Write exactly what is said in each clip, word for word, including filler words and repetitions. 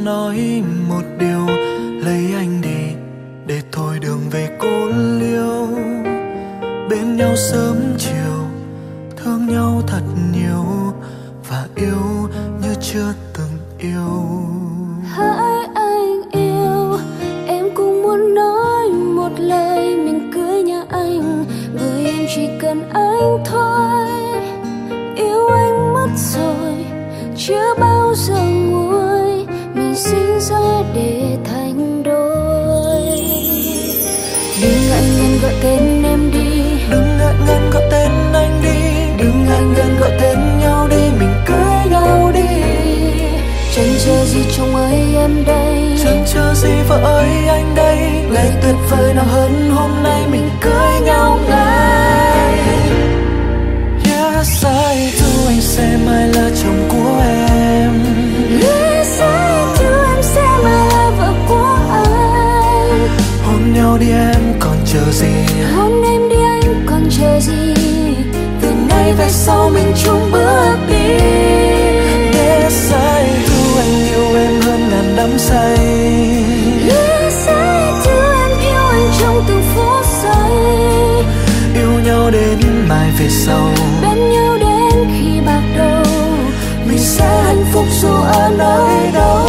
muốn nói một điều, lấy anh đi để thôi đường về cô liêu. Bên nhau sớm chiều, thương nhau thật nhiều và yêu như chưa từng yêu. Hỡi anh yêu, em cũng muốn nói một lời mình cưới nhà anh, bởi em chỉ cần anh thôi. Yêu anh mất rồi, chưa bao giờ nguôi, mình sinh ra để thành đôi. Đừng ngại ngần gọi tên em đi, đừng ngại ngần gọi tên anh đi, đừng ngại ngần gọi tên nhau đi, mình cưới nhau đi. Chẳng chờ gì chồng ơi em đây, chẳng chờ gì vợ ơi anh đây, ngày tuyệt vời nào hơn hôm nay mình cưới nhau ngay. Yes, I do, anh sẽ mãi là chồng của em. Yes, I do, em sẽ mãi là vợ của anh. Hôn nhau đi em còn chờ gì, hôn em đi anh còn chờ gì, từ nay về sau mình chung bước đi. Yes, I do, anh yêu em hơn ngàn đắm say. Yes, I do, em yêu anh trong từng phút giây. Yêu nhau đến mai về sau, bên nhau đến khi bạc đầu, mình sẽ hạnh phúc dù ở nơi đâu,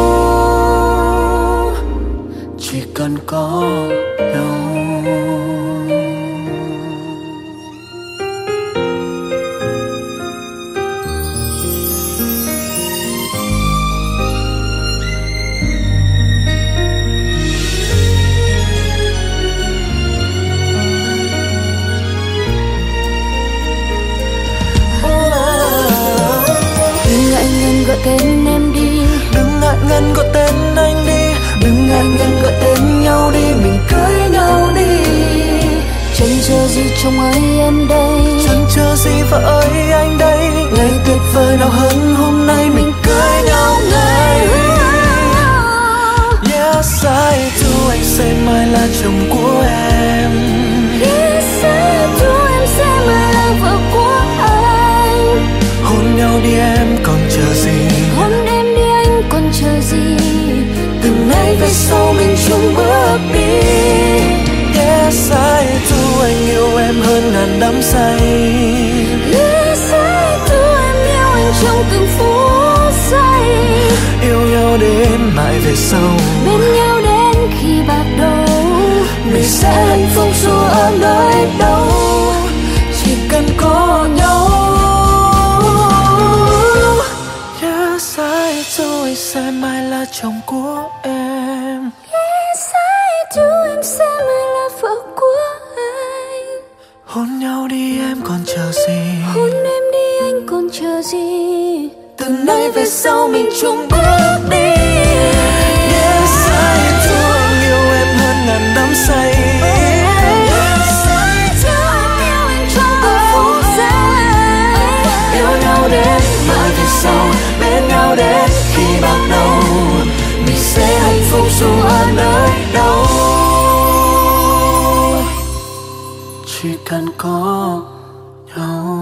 chỉ cần có nhau. Gọi tên em đi, đừng ngại ngần gọi tên anh đi, đừng ngại ngần gọi tên nhau đi, mình cưới nhau đi. Chẳng chờ gì chồng ơi em đây, chẳng chờ gì vợ ơi anh đây, ngày tuyệt vời nào hơn hôm nay mình cưới nhau ngay. Yes, I do, anh sẽ mãi là chồng của em. Yes, I do, em sẽ mãi là vợ của anh. Hôn nhau đi em còn chờ gì, hôn em đi anh còn chờ gì, từ nay về sau mình chung bước đi. Yes, I do, anh yêu em hơn ngàn đắm say. Yes, I do, em yêu anh trong từng phút giây. Yêu nhau đến mãi về sau, bên nhau đến khi bạc đầu, mình sẽ hạnh phúc dù ở nơi đâu, chỉ cần có nhau. Yes, I do, anh sẽ mãi là chồng của em. Yes, I do, em sẽ mãi là vợ của anh. Hôn nhau đi em còn chờ gì, hôn em đi anh còn chờ gì, từ nay về sau mình chung bước đi. Yes, I do, anh yêu em hơn ngàn đắm say. Yes, I do, em yêu anh trong từng phút giây. Yêu nhau đến mãi về sau, bên nhau đến khi bạc đầu, mình sẽ hạnh phúc dù ở nơi đâu, chỉ cần có nhau.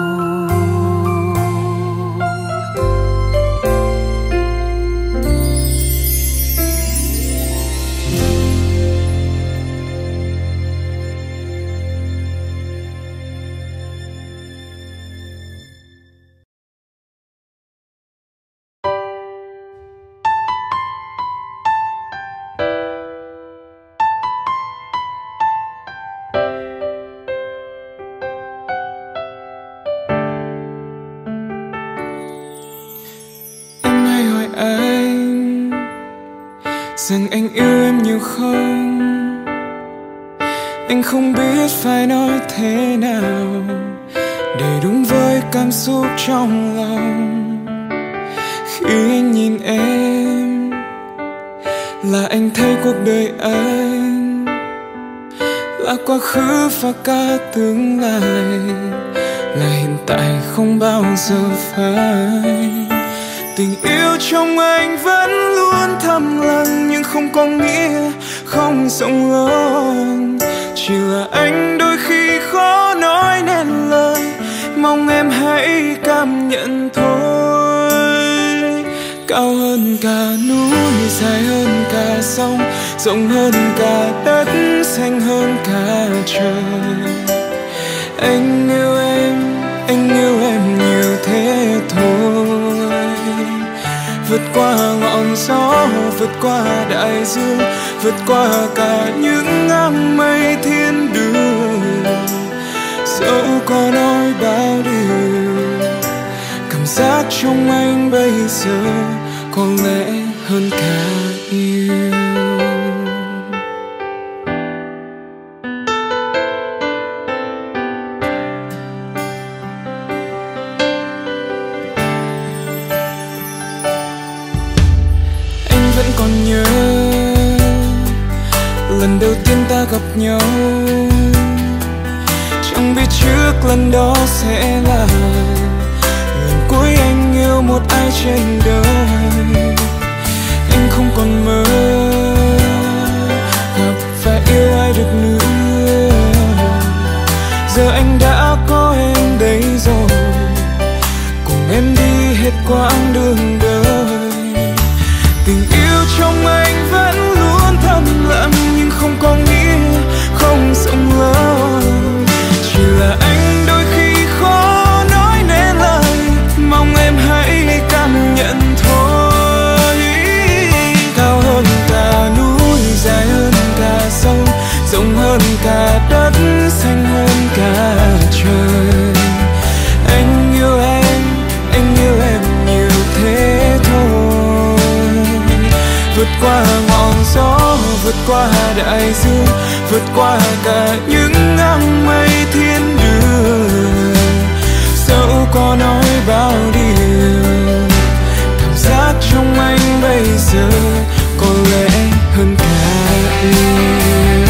Rằng anh yêu em nhiều không, anh không biết phải nói thế nào để đúng với cảm xúc trong lòng. Khi anh nhìn em là anh thấy cuộc đời anh là quá khứ và cả tương lai, là hiện tại không bao giờ phai. Tình yêu trong anh vẫn luôn thầm lặng, nhưng không có nghĩa không rộng lớn. Chỉ là anh đôi khi khó nói nên lời, mong em hãy cảm nhận thôi. Cao hơn hơn cả núi, dài hơn cả sông, rộng hơn cả đất, xanh hơn cả trời. Anh yêu em, anh yêu em nhiều thế thôi. Vượt qua ngọn gió, vượt qua đại dương, vượt qua cả những áng mây thiên đường. Dẫu có nói bao điều, cảm giác trong anh bây giờ có lẽ hơn cả yêu. Anh vẫn còn nhớ lần đầu tiên ta gặp nhau, chẳng biết trước lần đó sẽ là lần cuối anh yêu một ai trên đời. Anh không còn mơ gặp và yêu ai được nữa. Giờ anh đã có em đây rồi, cùng em đi hết quãng đường đời. Tình yêu trong anh vẫn luôn thầm lặng, nhưng không có nghĩa không rộng lớn. Chỉ là anh đôi khi khó nói nên lời, mong em hãy cảm nhận thôi. Cao hơn cả núi, dài hơn cả sông, rộng hơn cả đất, xanh hơn cả trời. Anh yêu em, anh yêu em nhiều thế thôi. Vượt qua ngọn gió, vượt qua đại dương, vượt qua cả những áng mây thiên đường. Dẫu có nói bao điều, cảm giác trong anh bây giờ có lẽ hơn cả yêu.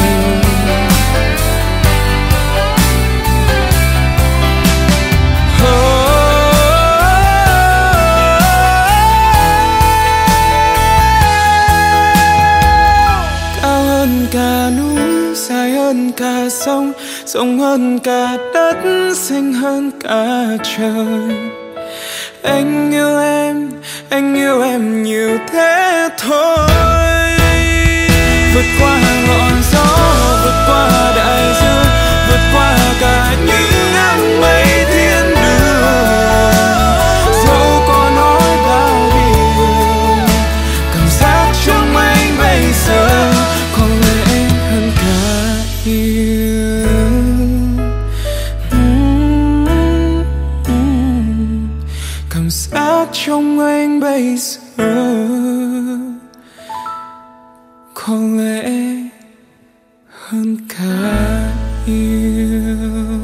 Cả núi, dài hơn cả sông, rộng hơn cả đất, xanh hơn cả trời. Anh yêu em, anh yêu em nhiều thế thôi. Vượt qua ngọn gió, vượt qua đại dương, vượt qua cả những áng mây thiên đường. Dẫu có nói bao điều, cảm giác trong anh bây giờ có lẽ hơn cả yêu. Mm, mm. Cảm giác trong anh bây giờ có lẽ hơn cả yêu.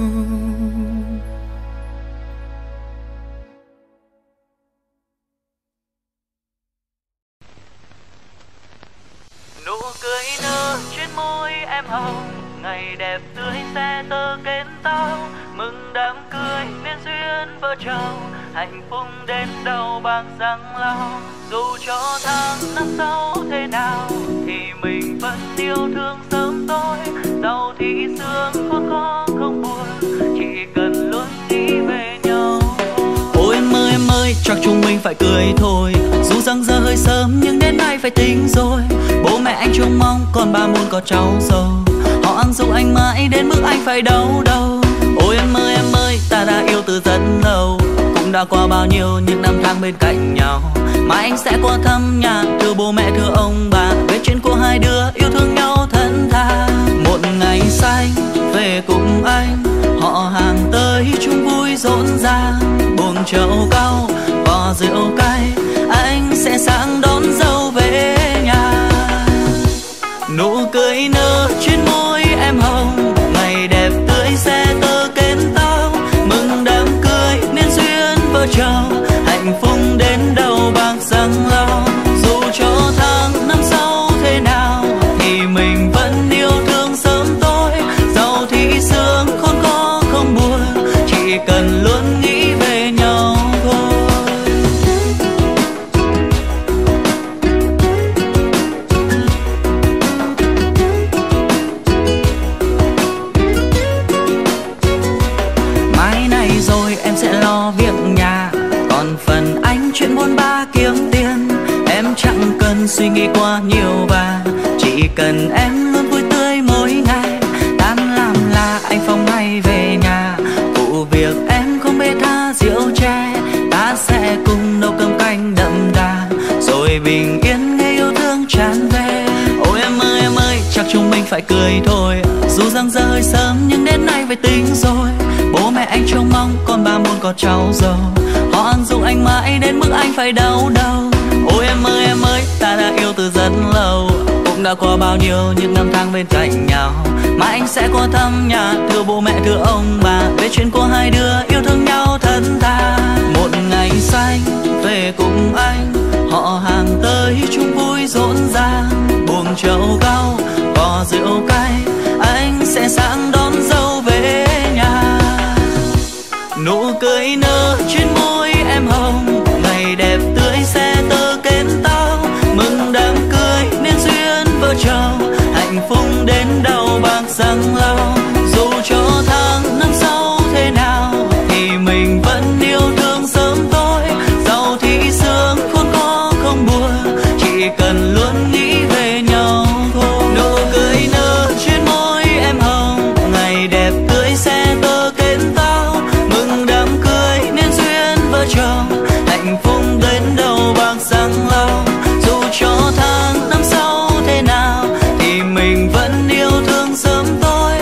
Nụ cười nở trên môi em hồng, ngày đẹp tươi xe tơ kén tao, mừng đám cưới nên duyên vợ chồng, hạnh phúc đến đâu bạc răng lao. Dù cho tháng năm sau thế nào thì mình vẫn yêu thương sớm tối, giàu thì sương khôn khó không buồn, chỉ cần luôn nghĩ về nhau. Ôi em ơi em ơi, chắc chúng mình phải cười thôi, dù rằng giờ hơi sớm nhưng đến nay phải tính rồi. Bố mẹ anh trông mong còn ba muốn có cháu dâu, họ ăn dâu anh mãi đến mức anh phải đau đầu. Ôi em ơi em ơi, ta đã yêu từ rất lâu, cũng đã qua bao nhiêu những năm tháng bên cạnh nhau. Mai anh sẽ qua thăm nhà, thưa bố mẹ thưa ông bà, về chuyện của hai đứa yêu thương nhau thân tha. Một ngày xanh về cùng anh, họ hàng tới chung vui rộn ràng, buồng chậu cau vò rượu cay, anh sẽ sang đón dâu về nhà. Nụ cười nở trên môi em hồng, ngày đẹp tươi xe tơ kén tao, mừng đám cưới nên duyên vợ chồng, hạnh phúc đến đầu bạc răng lao. Dù cho tháng năm sau thế nào thì mình vẫn yêu thương sớm tối, giàu thì sương khôn khó không buồn, chỉ cần luôn nghĩ về nhau thôi. suy nghĩ quá nhiều và chỉ cần em luôn vui tươi mỗi ngày. Tan làm là anh phóng ngay về nhà, vụ việc em không bê tha rượu chè, ta sẽ cùng nấu cơm canh đậm đà rồi bình yên ngày yêu thương tràn về. Ôi em ơi em ơi, chắc chúng mình phải cười thôi, dù rằng giờ hơi sớm nhưng đến nay phải tính rồi. Bố mẹ anh trông mong con ba muốn có cháu giàu, họ ăn dụ anh mãi đến mức anh phải đau đầu. Ôi em ơi em ơi, ta đã yêu từ rất lâu, cũng đã qua bao nhiêu những năm tháng bên cạnh nhau. Mà anh sẽ qua thăm nhà, thưa bố mẹ thưa ông bà, về chuyện của hai đứa yêu thương nhau thân tha. Một ngày xanh về cùng anh, họ hàng tới chung vui rộn ràng, buồng trầu cao vò rượu cay, anh sẽ sáng đón dâu về nhà. Nụ cười nở trên môi em hồng, ngày đẹp tươi xe tơ kết tao, mừng đám cưới nên duyên vợ chồng, hạnh phúc đến đầu bạc răng lau. Dù cho tháng năm sau thế nào thì mình vẫn yêu thương sớm tối, giàu thì sướng khôn khó không buồn, chỉ cần luôn nghĩ về nhau thôi. Nụ cười nở trên môi em hồng, ngày đẹp tươi xe tơ kết tao, mừng đám cưới nên duyên vợ chồng, hạnh phúc đến đầu bạc răng lau. Dù cho tháng năm sau thế nào thì mình vẫn yêu thương sớm tối,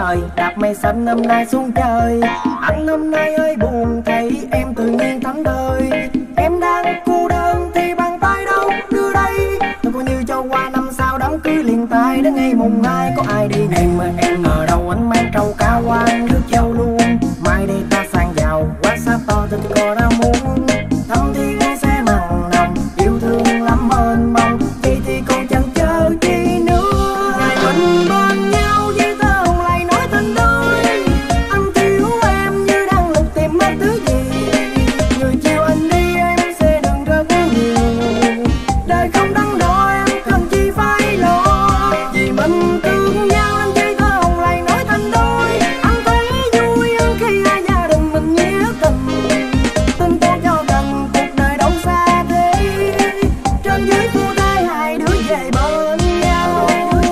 trời, đạp mây xanh năm nay xuống trời. Anh năm nay hơi buồn, thấy em tự nhiên thánh thơi. Em đang cô đơn thì bàn tay đâu đưa đây. Tôi coi như cho qua năm sau đám cưới liền tay. Đến ngày mùng hai có ai đi em mà em ở đâu, anh mang trâu cá quan nước châu luôn. Mai đây ta sang giàu, quá xa to tình cò đã muốn. Thăm thiên sẽ mặn nồng, yêu thương lắm mênh mông. Vậy thì còn chẳng chờ chi nữa. Ngày mình bên nhau với tơ hồng lại nói tình đôi. Anh thiếu em như đang lục tìm mất thứ gì. Người chiều anh đi em sẽ đừng rất nhiều. Đời không đắn đo em cần chi phải lo. Vì mình thương nhau nên với tơ hồng lại nói tình đôi. Anh thấy vui hơn khi hai gia đình mình nghĩa tình. Tin tốt cho gần cuộc đời đâu xa thế. Trên dưới phu thai hai đứa về bên nhau.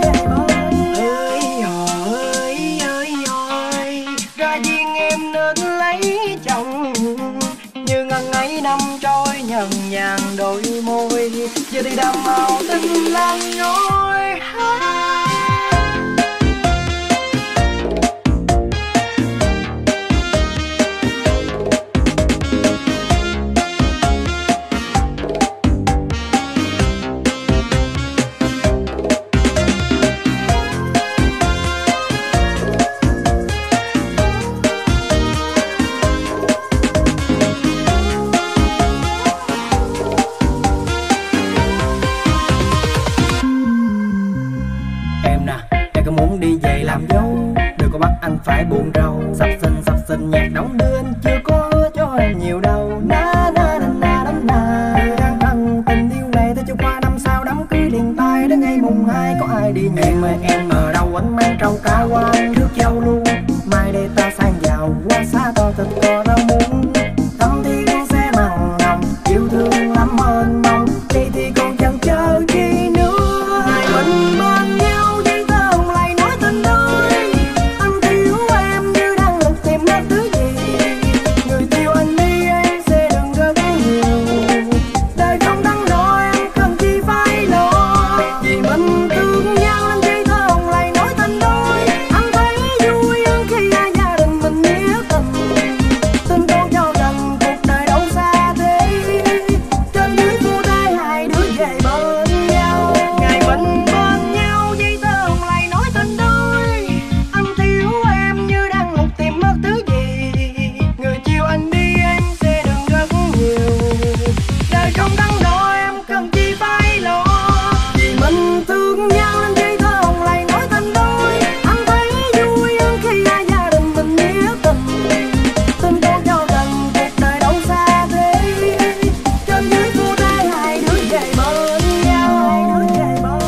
Ơi ơi ơi ơi, ra duyên em nên lấy chồng. Như ngần ấy năm trôi nhần nhàn đôi môi. Giờ thì đàm màu tình lan ngôi. Em nè, em có muốn đi về làm dâu. Đừng có bắt anh phải buồn rầu. Sắp xinh sắp xinh nhạc đóng đưa anh chưa có hứa cho em nhiều đâu. Na na na na na na. Người đang cần tình yêu này tới cho qua năm sau đám cưới liền tay. Đến ngày mùng hai có ai đi nhẹ. Em ơi em ở đâu, anh mang trâu cá quan nước châu luôn. Mai đây ta sang giàu, quá xa to tình cò đã muốn. Thăm thiên sẽ mặn nồng, yêu thương lắm mênh mông. Vậy thì còn chẳng chờ chi nữa. Ngày mình bên nhau với tơ hồng lại nói tình đôi. Anh thiếu em như đang lục tìm mất thứ gì. Người yêu anh đi em sẽ đừng rất nhiều. Đời không đắn đo em cần chi phải lo. Vì mình thương nhau nên với tơ hồng lại nói tình đôi. Anh thấy vui hơn khi hai gia đình mình nghĩa tình. Tin tốt cho gần cuộc đời đâu xa thế. Trên dưới phu thai hai đứa về bên nhau. Ngày mình bên nhau với tơ hồng lại nói tình đôi. Anh thiếu em như đang lục tìm mất thứ gì. Người chiều anh đi em sẽ đừng rất nhiều. Đời không đắn đo em cần chi phải lo. Vì mình thương nhau nên với tơ hồng lại nói tình đôi. Anh thấy vui hơn khi hai gia đình mình nghĩa tình. Tin tốt cho gần cuộc đời đâu xa thế. Trên dưới phu thai hai đứa về bên nhau. Hai đứa về bên nhau.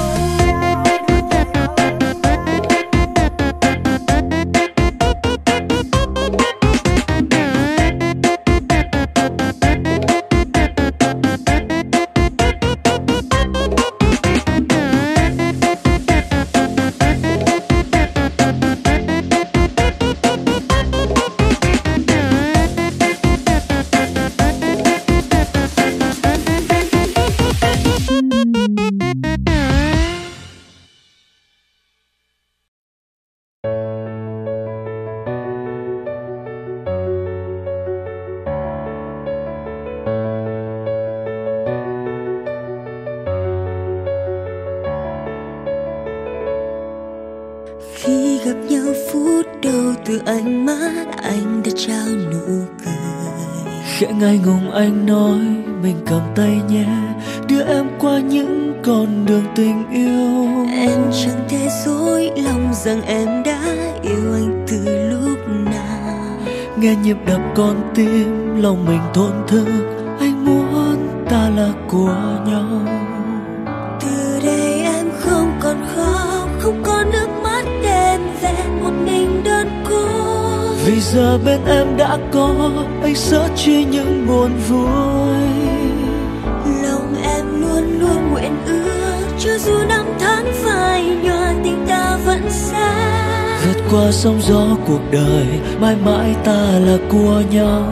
Khi gặp nhau phút đầu từ ánh mắt anh đã trao nụ cười. Khẽ ngại ngùng anh nói mình cầm tay nhé, đưa em qua những con đường tình yêu. Em chẳng thể dối lòng rằng em đã yêu anh từ lúc nào. Nghe nhịp đập con tim lòng mình thổn thức, anh muốn ta là của nhau. Từ đây em không còn khóc, không có nước mắt đen vẹn một mình đơn côi. Vì giờ bên em đã có anh sợ chi những buồn vui. Lòng em luôn luôn nguyện ước, cho dù năm tháng phai nhòa tình ta vẫn xa. Vượt qua sóng gió cuộc đời, mãi mãi ta là của nhau.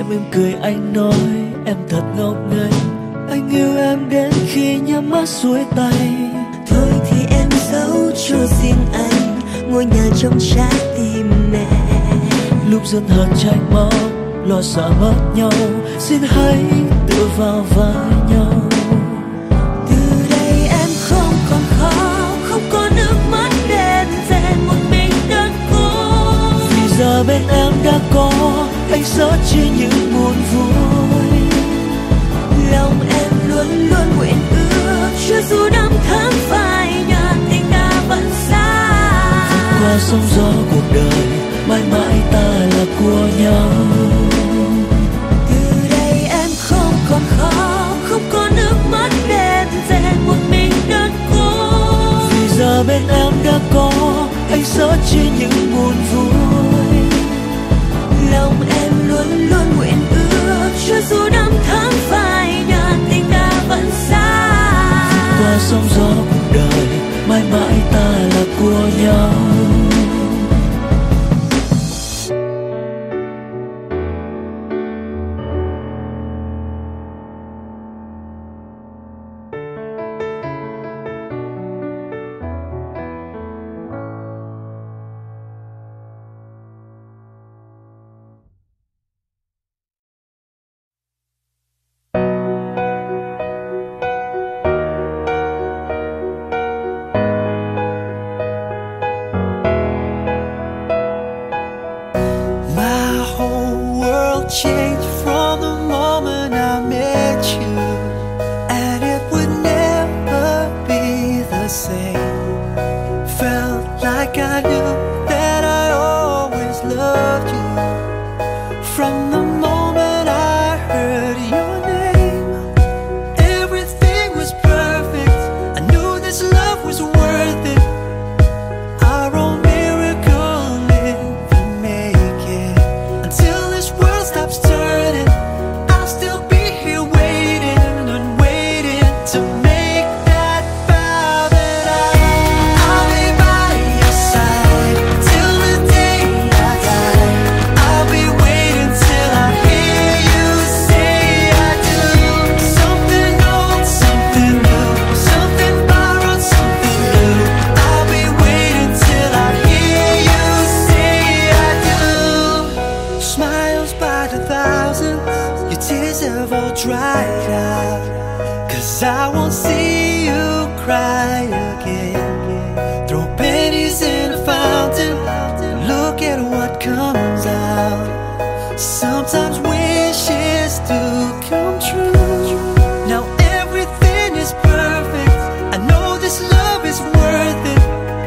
em em cười anh nói em thật ngốc nghếch. Anh yêu em đến khi nhắm mắt xuôi tay. Thôi thì em giấu cho riêng anh ngôi nhà trong trái tim mẹ. Lúc dân hờn tranh máu lo sợ mất nhau, xin hãy tựa vào vai nhau. Từ đây em không còn khó, không có nước mắt đen rèn một mình đơn cô. Vì giờ bên em đã có anh sợ chỉ những buồn vui. Lòng em luôn luôn nguyện ước cho dù năm tháng phai nhạt tình ta vẫn xa. Qua sóng gió cuộc đời mãi mãi ta là của nhau. Từ đây em không còn khó, không có nước mắt đen rèn một mình đơn cô. Vì giờ bên em đã có anh sợ chỉ những buồn vui. Lòng em luôn luôn nguyện ước cho dù năm tháng phai nhạt tình ta vẫn xa. Qua sóng gió cuộc đời mãi mãi ta là của nhau. Changed from the moment I met you, and it would never be the same. Felt like I knew that I always loved you from the moment I heard your name. Everything was perfect, I knew this love was worth it. Our own miracle lived and make it. Until this world stops turning, I'll still be here waiting and waiting to make that vow that I, I'll be by your side till the day I die. I'll be waiting till I hear you say I do. Something old, something new, something borrowed, something new. I'll be waiting till I hear you say I do. Smiles by the thousands, your tears have all dried out. Cause I won't see you cry again. Throw pennies in a fountain, look at what comes out. Sometimes wishes do come true. Now everything is perfect, I know this love is worth it.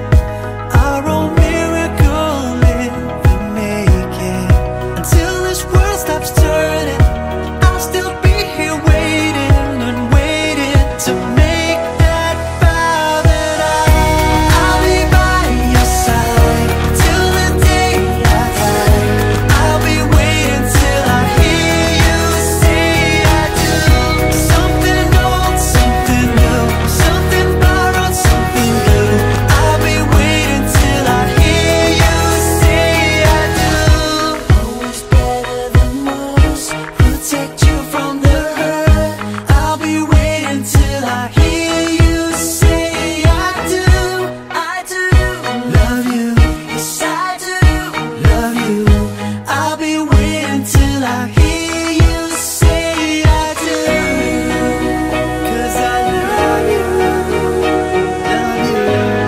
Our own miracle live and make it. Until this world stops turning, I'll still be here waiting and waiting to make that vow that I, I'll be by your side till the day I die. I'll be waiting till I hear you say I do. Something old, something new, something borrowed, something new. I'll be waiting till I hear you say I do. Always better than most, protect you from the hurt. I'll be waiting till I hear you say I do. I do love you, yes I do love you. I'll be waiting till I hear you say I do. Cause I love you, love you.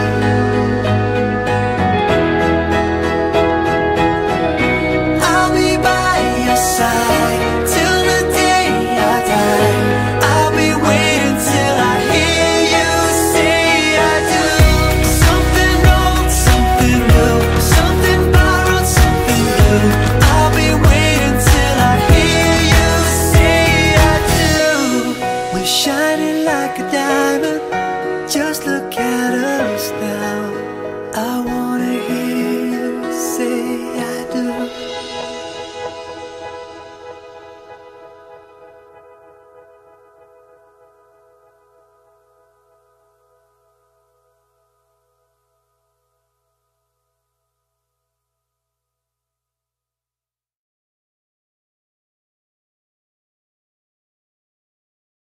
I'll be by your side till the day I die. I'll be waiting till I hear you say I do. Something old, something new, something borrowed, something new. I'll be waiting till I hear you say I do. We're shining like a diamond, just look at us now. I want